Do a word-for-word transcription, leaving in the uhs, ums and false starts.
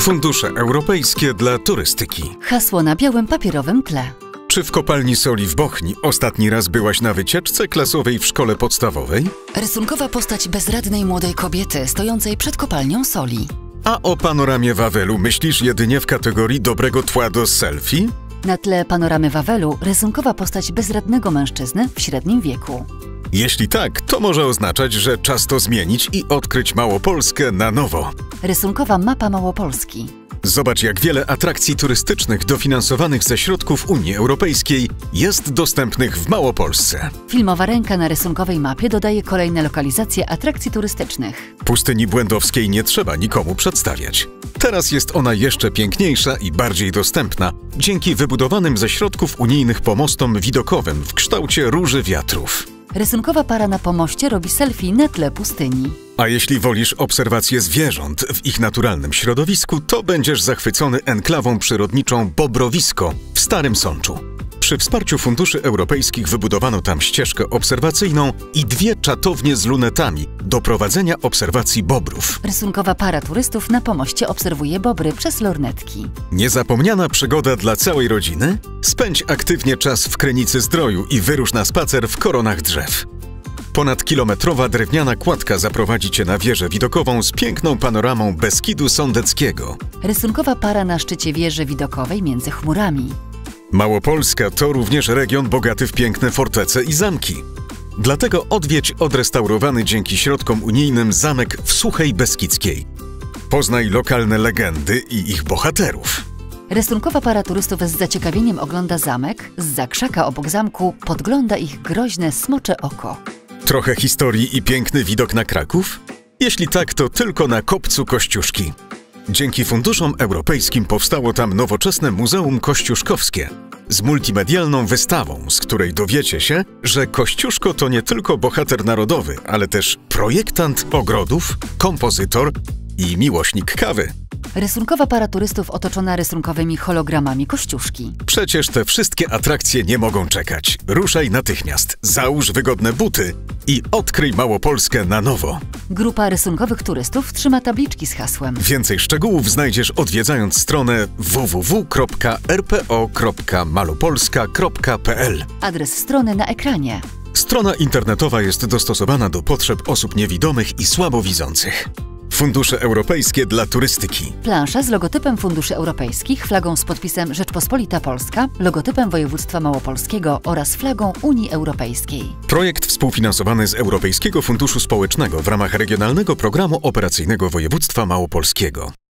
Fundusze europejskie dla turystyki. Hasło na białym papierowym tle. Czy w kopalni soli w Bochni ostatni raz byłaś na wycieczce klasowej w szkole podstawowej? Rysunkowa postać bezradnej młodej kobiety stojącej przed kopalnią soli. A o panoramie Wawelu myślisz jedynie w kategorii dobrego tła do selfie? Na tle panoramy Wawelu rysunkowa postać bezradnego mężczyzny w średnim wieku. Jeśli tak, to może oznaczać, że czas to zmienić i odkryć Małopolskę na nowo. Rysunkowa mapa Małopolski. Zobacz, jak wiele atrakcji turystycznych dofinansowanych ze środków Unii Europejskiej jest dostępnych w Małopolsce. Filmowa ręka na rysunkowej mapie dodaje kolejne lokalizacje atrakcji turystycznych. Pustyni Błędowskiej nie trzeba nikomu przedstawiać. Teraz jest ona jeszcze piękniejsza i bardziej dostępna dzięki wybudowanym ze środków unijnych pomostom widokowym w kształcie róży wiatrów. Rysunkowa para na pomoście robi selfie na tle pustyni. A jeśli wolisz obserwację zwierząt w ich naturalnym środowisku, to będziesz zachwycony enklawą przyrodniczą Bobrowisko w Starym Sączu. Przy wsparciu funduszy europejskich wybudowano tam ścieżkę obserwacyjną i dwie czatownie z lunetami do prowadzenia obserwacji bobrów. Rysunkowa para turystów na pomoście obserwuje bobry przez lornetki. Niezapomniana przygoda dla całej rodziny? Spędź aktywnie czas w Krynicy Zdroju i wyrusz na spacer w koronach drzew. Ponadkilometrowa drewniana kładka zaprowadzi Cię na wieżę widokową z piękną panoramą Beskidu Sądeckiego. Rysunkowa para na szczycie wieży widokowej między chmurami. Małopolska to również region bogaty w piękne fortece i zamki. Dlatego odwiedź odrestaurowany dzięki środkom unijnym zamek w Suchej Beskidzkiej. Poznaj lokalne legendy i ich bohaterów. Rysunkowa para turystów z zaciekawieniem ogląda zamek, zza krzaka obok zamku podgląda ich groźne smocze oko. Trochę historii i piękny widok na Kraków? Jeśli tak, to tylko na Kopcu Kościuszki. Dzięki funduszom europejskim powstało tam nowoczesne Muzeum Kościuszkowskie z multimedialną wystawą, z której dowiecie się, że Kościuszko to nie tylko bohater narodowy, ale też projektant ogrodów, kompozytor i miłośnik kawy. Rysunkowa para turystów otoczona rysunkowymi hologramami Kościuszki. Przecież te wszystkie atrakcje nie mogą czekać. Ruszaj natychmiast, załóż wygodne buty i odkryj Małopolskę na nowo. Grupa rysunkowych turystów trzyma tabliczki z hasłem. Więcej szczegółów znajdziesz odwiedzając stronę w w w kropka r p o kropka malopolska kropka p l. Adres strony na ekranie. Strona internetowa jest dostosowana do potrzeb osób niewidomych i słabowidzących. Fundusze europejskie dla turystyki. Plansza z logotypem funduszy europejskich, flagą z podpisem Rzeczpospolita Polska, logotypem województwa małopolskiego oraz flagą Unii Europejskiej. Projekt współfinansowany z Europejskiego Funduszu Społecznego w ramach Regionalnego Programu Operacyjnego Województwa Małopolskiego.